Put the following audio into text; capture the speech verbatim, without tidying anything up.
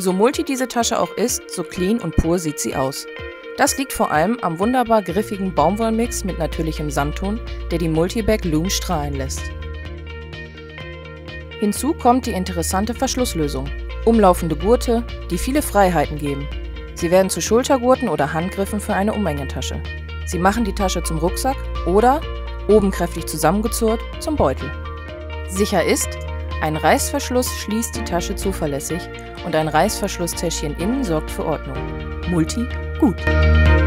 So multi diese Tasche auch ist, so clean und pur sieht sie aus. Das liegt vor allem am wunderbar griffigen Baumwollmix mit natürlichem Samtton, der die Multibag Loom strahlen lässt. Hinzu kommt die interessante Verschlusslösung. Umlaufende Gurte, die viele Freiheiten geben. Sie werden zu Schultergurten oder Handgriffen für eine Umhängetasche. Sie machen die Tasche zum Rucksack oder, oben kräftig zusammengezurrt, zum Beutel. Sicher ist, ein Reißverschluss schließt die Tasche zuverlässig und ein Reißverschlusstäschchen innen sorgt für Ordnung. Multi gut!